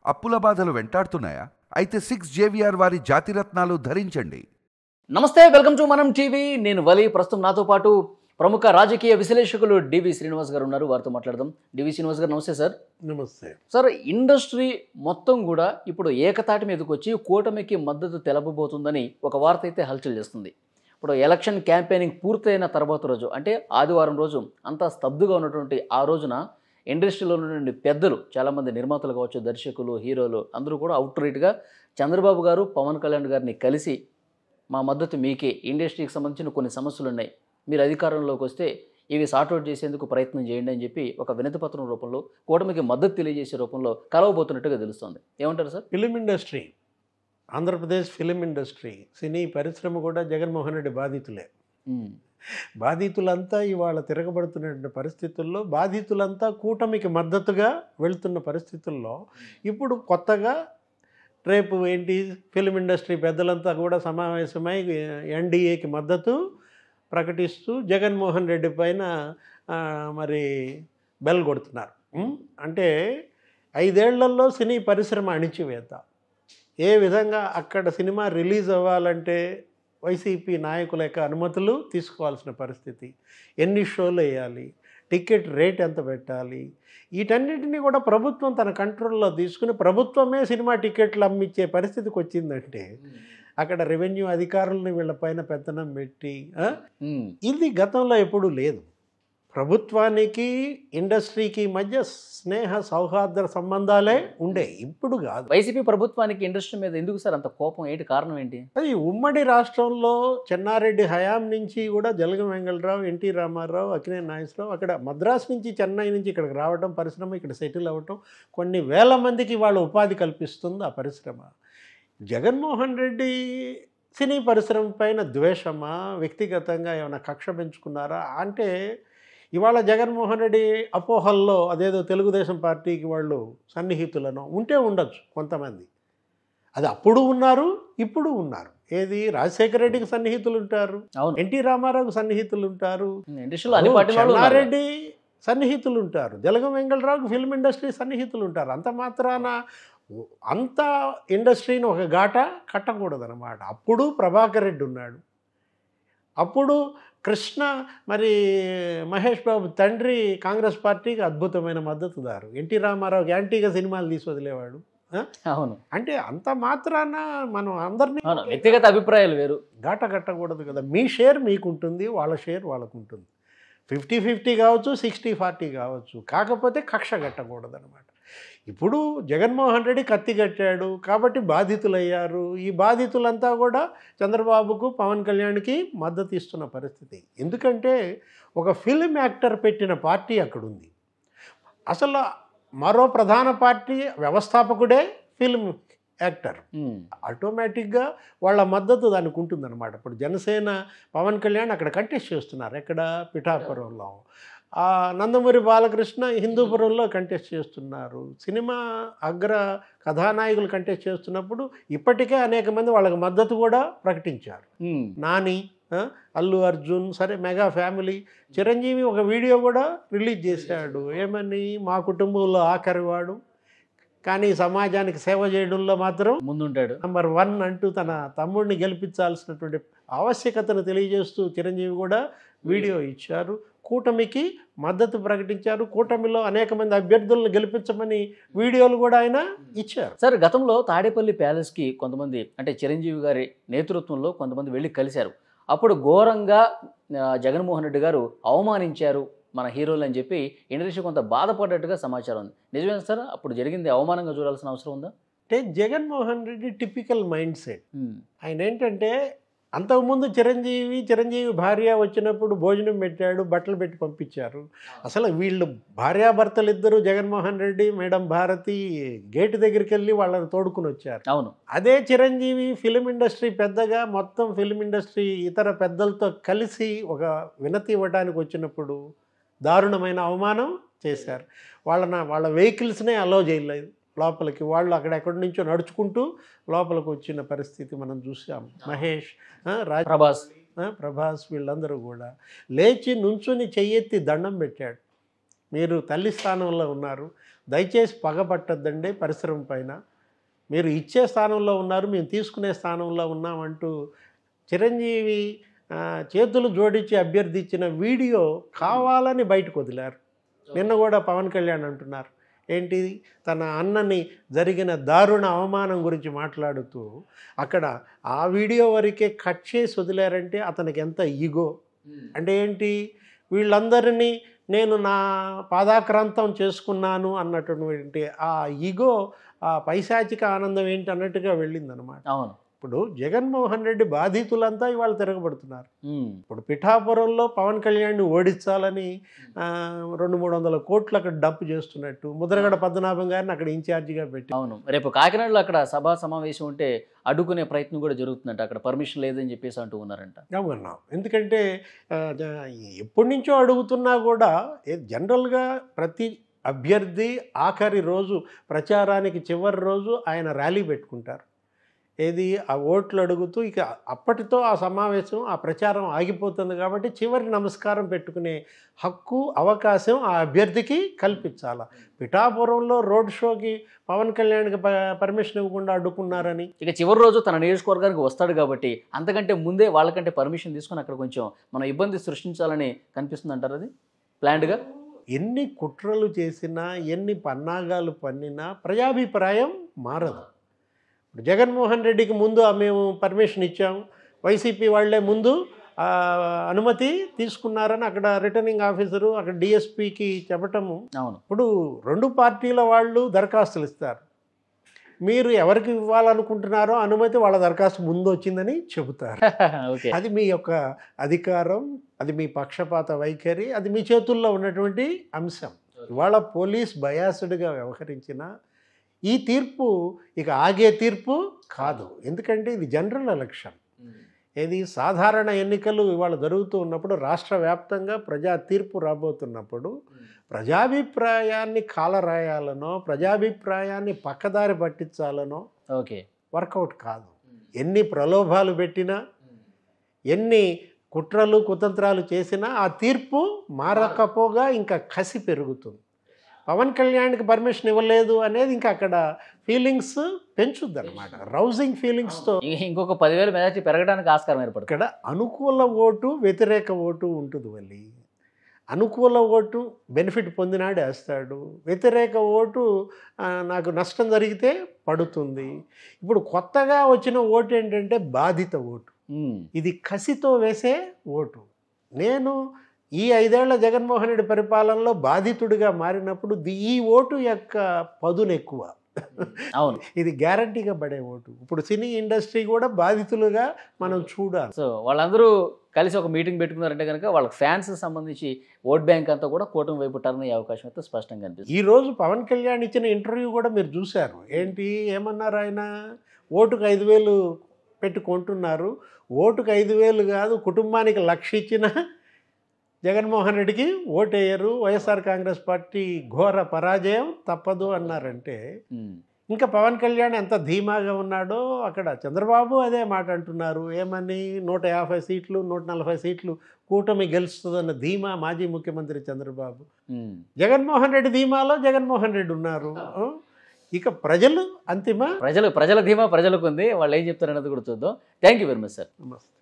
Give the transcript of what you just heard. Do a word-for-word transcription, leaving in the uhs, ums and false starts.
అప్పుల బాధలు వెంటాడుతున్నాయా? అయితే సిక్స్ జేవిఆర్ వారి జాతిరత్నాలు ధరించండి. నమస్తే, వెల్కమ్ టు మనం టీవీ. నేను వలి. ప్రస్తుతం నాతో పాటు ప్రముఖ రాజకీయ విశ్లేషకులు డివి శ్రీనివాస్ గారు ఉన్నారు. వారితో మాట్లాడదాం. డివి శ్రీనివాస్ గారు నమస్తే సార్. నమస్తే సార్, ఇండస్ట్రీ మొత్తం కూడా ఇప్పుడు ఏకతాటి మీదకి వచ్చి కూటమికి మద్దతు తెలపబోతుందని ఒక వార్త అయితే హల్చల్ చేస్తుంది. ఇప్పుడు ఎలక్షన్ క్యాంపెయినింగ్ పూర్తయిన తర్వాత రోజు, అంటే ఆదివారం రోజు అంతా స్తబ్దుగా ఉన్నటువంటి ఆ రోజున ఇండస్ట్రీలో ఉన్నటువంటి పెద్దలు, చాలామంది నిర్మాతలు కావచ్చు, దర్శకులు, హీరోలు అందరూ కూడా అవుట్ రైట్గా చంద్రబాబు గారు పవన్ కళ్యాణ్ గారిని కలిసి మా మద్దతు మీకే, ఇండస్ట్రీకి సంబంధించిన కొన్ని సమస్యలు ఉన్నాయి, మీరు అధికారంలోకి వస్తే ఇవి సార్ట్అవుట్ చేసేందుకు ప్రయత్నం చేయండి అని చెప్పి ఒక వినతి పత్రం రూపంలో కూటమికి మద్దతు తెలియజేసే రూపంలో కలవబోతున్నట్టుగా తెలుస్తుంది. ఏమంటారు sir? Film industry, Andhra Pradesh film industry, సినీ పరిశ్రమ కూడా జగన్మోహన్ రెడ్డి బాధితులే. బాధితులంతా ఇవాళ తిరగబడుతున్న పరిస్థితుల్లో, బాధితులంతా కూటమికి మద్దతుగా వెళ్తున్న పరిస్థితుల్లో ఇప్పుడు కొత్తగా రేపు ఏంటి, ఫిలిం ఇండస్ట్రీ పెద్దలంతా కూడా సమావేశమై ఎన్డీఏకి మద్దతు ప్రకటిస్తూ జగన్మోహన్ రెడ్డి పైన మరి బెల్ కొడుతున్నారు. అంటే ఐదేళ్లలో సినీ పరిశ్రమ అణిచివేత, ఏ విధంగా అక్కడ సినిమా రిలీజ్ అవ్వాలంటే వైసీపీ నాయకుల యొక్క అనుమతులు తీసుకోవాల్సిన పరిస్థితి, ఎన్ని షోలు వేయాలి, టికెట్ రేట్ ఎంత పెట్టాలి, వీటన్నిటినీ కూడా ప్రభుత్వం తన కంట్రోల్లో తీసుకుని ప్రభుత్వమే సినిమా టికెట్లు అమ్మిచ్చే పరిస్థితికి వచ్చిందంటే అక్కడ రెవెన్యూ అధికారులని వీళ్ళపైన పెత్తనం పెట్టి, ఇది గతంలో ఎప్పుడూ లేదు. ప్రభుత్వానికి ఇండస్ట్రీకి మధ్య స్నేహ సౌహార్ద సంబంధాలే ఉండే, ఇప్పుడు కాదు. వైసీపీ ప్రభుత్వానికి ఇండస్ట్రీ మీద ఎందుకు సార్ అంత కోపం? ఏంటి కారణం ఏంటి? అది ఉమ్మడి రాష్ట్రంలో చెన్నారెడ్డి హయాం నుంచి కూడా జలగం వెంగళరావు, ఎన్టీ రామారావు, అక్కినేని నాగేశ్వరరావు అక్కడ మద్రాసు నుంచి, చెన్నై నుంచి ఇక్కడికి రావడం, పరిశ్రమ ఇక్కడ సెటిల్ అవ్వటం, కొన్ని వేల మందికి వాళ్ళ ఉపాధి కల్పిస్తుంది ఆ పరిశ్రమ. జగన్మోహన్ రెడ్డి సినీ పరిశ్రమ పైన ద్వేషమా, వ్యక్తిగతంగా ఏమైనా కక్ష పెంచుకున్నారా అంటే, ఇవాళ జగన్మోహన్ రెడ్డి అపోహల్లో అదేదో తెలుగుదేశం పార్టీకి వాళ్ళు సన్నిహితులను ఉంటే ఉండొచ్చు కొంతమంది, అది అప్పుడు ఉన్నారు, ఇప్పుడు ఉన్నారు. ఏది, రాజశేఖర రెడ్డికి సన్నిహితులు ఉంటారు, ఎన్టీ రామారావుకి సన్నిహితులు ఉంటారు, చెన్నారెడ్డి సన్నిహితులు ఉంటారు, జలగం వెంగళరావుకి ఫిల్మ్ ఇండస్ట్రీ సన్నిహితులు ఉంటారు. అంత మాత్రాన అంత ఇండస్ట్రీని ఒక ఘాట కట్టకూడదన్నమాట. అప్పుడు ప్రభాకర్ రెడ్డి ఉన్నాడు, అప్పుడు కృష్ణ, మరి మహేష్ బాబు తండ్రి కాంగ్రెస్ పార్టీకి అద్భుతమైన మద్దతుదారు, ఎన్టీ రామారావుకి యాంటీగా సినిమాలు తీసి వదిలేవాడు. అవును, అంటే అంత మాత్రాన మనం అందరినీ వ్యక్తిగత అభిప్రాయాలు వేరు ఘాట కట్టకూడదు కదా. మీ షేర్ మీకుంటుంది, వాళ్ళ షేర్ వాళ్ళకు ఉంటుంది, ఫిఫ్టీ ఫిఫ్టీ కావచ్చు, సిక్స్టీ ఫార్టీ కావచ్చు, కాకపోతే కక్ష కట్టకూడదు అనమాట. ఇప్పుడు జగన్మోహన్ రెడ్డి కత్తి కట్టాడు కాబట్టి బాధితులయ్యారు. ఈ బాధితులంతా కూడా చంద్రబాబుకు, పవన్ కళ్యాణ్కి మద్దతు ఇస్తున్న పరిస్థితి. ఎందుకంటే ఒక ఫిల్మ్ యాక్టర్ పెట్టిన పార్టీ అక్కడుంది. అసలు మరో ప్రధాన పార్టీ వ్యవస్థాపకుడే ఫిల్మ్ యాక్టర్, ఆటోమేటిక్గా వాళ్ళ మద్దతు దానికి ఉంటుందన్నమాట. ఇప్పుడు జనసేన పవన్ కళ్యాణ్ అక్కడ కంటెస్ట్ చేస్తున్నారు, ఎక్కడ, పిఠాపురంలో. నందమూరి బాలకృష్ణ హిందూపురంలో కంటెస్ట్ చేస్తున్నారు. సినిమా అగ్ర కథానాయకులు కంటెస్ట్ చేస్తున్నప్పుడు ఇప్పటికే అనేక మంది వాళ్ళకి మద్దతు కూడా ప్రకటించారు. నాని, అల్లు అర్జున్, సరే మెగా ఫ్యామిలీ. చిరంజీవి ఒక వీడియో కూడా రిలీజ్ చేశాడు, ఏమని, మా కుటుంబంలో ఆఖరివాడు కానీ సమాజానికి సేవ చేయడంలో మాత్రం ముందుంటాడు, నెంబర్ వన్ అంటూ తన తమ్ముడిని గెలిపించాల్సినటువంటి ఆవశ్యకతను తెలియజేస్తూ చిరంజీవి కూడా వీడియో ఇచ్చారు. కూటమికి మద్దతు ప్రకటించారు, కూటమిలో అనేక మంది అభ్యర్థులను గెలిపించమని వీడియోలు కూడా ఆయన ఇచ్చారు. సార్, గతంలో తాడేపల్లి ప్యాలెస్కి కొంతమంది, అంటే చిరంజీవి గారి నేతృత్వంలో కొంతమంది వెళ్ళి కలిశారు. అప్పుడు ఘోరంగా జగన్మోహన్ రెడ్డి గారు అవమానించారు మన హీరోలు అని చెప్పి ఇండస్ట్రీ కొంత బాధపడ్డట్టుగా సమాచారం ఉంది. నిజమేనా సార్? అప్పుడు జరిగింది అవమానంగా చూడాల్సిన అవసరం ఉందా? అంటే Jaganmohan Reddy typical mind set. ఆయన ఏంటంటే, అంతకుముందు చిరంజీవి చిరంజీవి భార్య వచ్చినప్పుడు భోజనం పెట్టాడు, బట్టలు పెట్టి పంపించారు. అసలు వీళ్ళు భార్యాభర్తలు ఇద్దరు, జగన్మోహన్ రెడ్డి, మేడం భారతి గేటు దగ్గరికి వెళ్ళి వాళ్ళని తోడుకుని వచ్చారు. అవును, అదే చిరంజీవి ఫిలిం ఇండస్ట్రీ పెద్దగా మొత్తం ఫిలిం ఇండస్ట్రీ ఇతర పెద్దలతో కలిసి ఒక వినతి ఇవ్వడానికి వచ్చినప్పుడు దారుణమైన అవమానం చేశారు. వాళ్ళ వాళ్ళ వెహికల్స్నే అలో చేయలేదు లోపలికి. వాళ్ళు అక్కడ ఎక్కడి నుంచో నడుచుకుంటూ లోపలికి వచ్చిన పరిస్థితి మనం చూసాం. మహేష్, రాజ్, ప్రభాస్ ప్రభాస్ వీళ్ళందరూ కూడా లేచి నుంచుని చెయ్యెత్తి దండం పెట్టాడు. మీరు తల్లి స్థానంలో ఉన్నారు, దయచేసి పగబట్టద్దండి పరిశ్రమ పైన. మీరు ఇచ్చే స్థానంలో ఉన్నారు, మేము తీసుకునే స్థానంలో ఉన్నామంటూ చిరంజీవి చేతులు జోడించి అభ్యర్థించిన వీడియో కావాలని బయటకు వదిలారు. నిన్న కూడా పవన్ కళ్యాణ్ అంటున్నారు ఏంటి, తన అన్నని జరిగిన దారుణ అవమానం గురించి మాట్లాడుతూ అక్కడ ఆ వీడియో వరకే కట్ చేసి వదిలారంటే అతనికి ఎంత ఈగో. అంటే ఏంటి, వీళ్ళందరినీ నేను నా పాదాక్రాంతం చేసుకున్నాను అన్నటువంటి ఆ ఈగో, ఆ పైశాచిక ఆనందం ఏంటి అన్నట్టుగా వెళ్ళిందనమాట. అవును. ఇప్పుడు జగన్మోహన్ రెడ్డి బాధితులంతా ఇవాళ తిరగబడుతున్నారు. ఇప్పుడు పిఠాపురంలో పవన్ కళ్యాణ్ని ఓడించాలని రెండు మూడు వందల కోట్లు అక్కడ డప్పు చేస్తున్నట్టు ముద్రగడ పద్మనాభం గారిని అక్కడ ఇన్ఛార్జిగా పెట్టి. అవును, రేపు కాకినాడలో అక్కడ సభా సమావేశం ఉంటే అడ్డుకునే ప్రయత్నం కూడా జరుగుతుందంట, అక్కడ పర్మిషన్ లేదని చెప్పేసి అంటూ ఉన్నారంట. అవునా, ఎందుకంటే ఎప్పటి నుంచో అడుగుతున్నా కూడా జనరల్గా ప్రతి అభ్యర్థి ఆఖరి రోజు ప్రచారానికి చివరి రోజు ఆయన ర్యాలీ పెట్టుకుంటారు. ఏది ఆ ఓట్లు అడుగుతూ ఇక అప్పటితో ఆ సమావేశం ఆ ప్రచారం ఆగిపోతుంది. కాబట్టి చివరి నమస్కారం పెట్టుకునే హక్కు అవకాశం ఆ అభ్యర్థికి కల్పించాలి. పిఠాపురంలో రోడ్ షోకి పవన్ కళ్యాణ్కి పర్మిషన్ ఇవ్వకుండా అడ్డుకున్నారని, ఇక చివరి రోజు తన నియోజకవర్గానికి వస్తాడు కాబట్టి అంతకంటే ముందే వాళ్ళకంటే పర్మిషన్ తీసుకుని అక్కడ కొంచెం మనం ఇబ్బంది సృష్టించాలని కనిపిస్తుంది అంటారు. అది ప్లాన్డ్గా ఎన్ని కుట్రలు చేసినా ఎన్ని పన్నాగాలు పన్నినా ప్రజాభిప్రాయం మారదు. జగన్మోహన్ రెడ్డికి ముందు మేము పర్మిషన్ ఇచ్చాము, వైసీపీ వాళ్ళే ముందు అనుమతి తీసుకున్నారని అక్కడ రిటర్నింగ్ ఆఫీసరు అక్కడ డిఎస్పీకి చెప్పటము. అవును, ఇప్పుడు రెండు పార్టీల వాళ్ళు దరఖాస్తులు ఇస్తారు, మీరు ఎవరికి ఇవ్వాలనుకుంటున్నారో అనుమతి వాళ్ళ దరఖాస్తు ముందు వచ్చిందని చెబుతారు. అది మీ యొక్క అధికారం, అది మీ పక్షపాత వైఖరి, అది మీ చేతుల్లో ఉన్నటువంటి అంశం. ఇవాళ పోలీస్ బయాస్డ్గా వ్యవహరించిన ఈ తీర్పు ఇక ఆగే తీర్పు కాదు. ఎందుకంటే ఇది జనరల్ ఎలక్షన్, ఏది సాధారణ ఎన్నికలు ఇవాళ జరుగుతూ ఉన్నప్పుడు రాష్ట్ర వ్యాప్తంగా ప్రజా తీర్పు రాబోతున్నప్పుడు ప్రజాభిప్రాయాన్ని కాలరాయాలనో ప్రజాభిప్రాయాన్ని పక్కదారి పట్టించాలనో ఓకే వర్కౌట్ కాదు. ఎన్ని ప్రలోభాలు పెట్టినా ఎన్ని కుట్రలు కుతంత్రాలు చేసినా ఆ తీర్పు మారకపోగా ఇంకా కసి పెరుగుతుంది. పవన్ కళ్యాణ్కి పర్మిషన్ ఇవ్వలేదు అనేది ఇంకా అక్కడ ఫీలింగ్స్ పెంచుద్ది అనమాట, రౌజింగ్ ఫీలింగ్స్తో. ఇంకొక పదివేల మెజార్టీ పెరగడానికి ఆస్కారం ఏర్పడుతుంది. ఇక్కడ అనుకూల ఓటు వ్యతిరేక ఓటు ఉంటుంది. వెళ్ళి అనుకూల ఓటు బెనిఫిట్ పొందినాడు వేస్తాడు, వ్యతిరేక ఓటు నాకు నష్టం జరిగితే పడుతుంది. ఇప్పుడు కొత్తగా వచ్చిన ఓటు ఏంటంటే బాధిత ఓటు, ఇది కసితో వేసే ఓటు. నేను ఈ ఐదేళ్ల జగన్మోహన్ రెడ్డి పరిపాలనలో బాధితుడిగా మారినప్పుడు ఈ ఓటు యొక్క పదును ఎక్కువ. అవును, ఇది గ్యారంటీగా పడే ఓటు. ఇప్పుడు సినీ ఇండస్ట్రీ కూడా బాధితులుగా మనం చూడాలి. సో వాళ్ళందరూ కలిసి ఒక మీటింగ్ పెట్టుకున్నారంటే కనుక వాళ్ళ ఫ్యాన్స్ సంబంధించి ఓట్ బ్యాంక్ అంతా కూడా కూటమి వైపు టర్న్ అయ్యే అవకాశం అయితే స్పష్టంగా కనిపిస్తుంది. ఈ రోజు పవన్ కళ్యాణ్ ఇచ్చిన ఇంటర్వ్యూ కూడా మీరు చూశారు. ఏంటి ఏమన్నారు ఆయన, ఓటుకు ఐదు వేలు పెట్టి కొంటున్నారు, ఓటుకు ఐదు వేలు కాదు కుటుంబానికి లక్ష ఇచ్చిన జగన్మోహన్ రెడ్డికి ఓటేయరు, వైఎస్ఆర్ కాంగ్రెస్ పార్టీ ఘోర పరాజయం తప్పదు అన్నారంటే ఇంకా పవన్ కళ్యాణ్ ఎంత ధీమాగా ఉన్నాడో అక్కడ చంద్రబాబు అదే మాట అంటున్నారు. ఏమని, నూట యాభై సీట్లు నూట నలభై సీట్లు కూటమి గెలుస్తుందన్న ధీమా మాజీ ముఖ్యమంత్రి చంద్రబాబు. జగన్మోహన్ రెడ్డి ధీమాలో జగన్మోహన్ రెడ్డి ఉన్నారు. ఇక ప్రజలు అంతిమ ప్రజలు ప్రజల ధీమా ప్రజలకు ఉంది, వాళ్ళు ఏం చెప్తారన్నది కూడా చూద్దాం. Thank you very much sir. నమస్తే.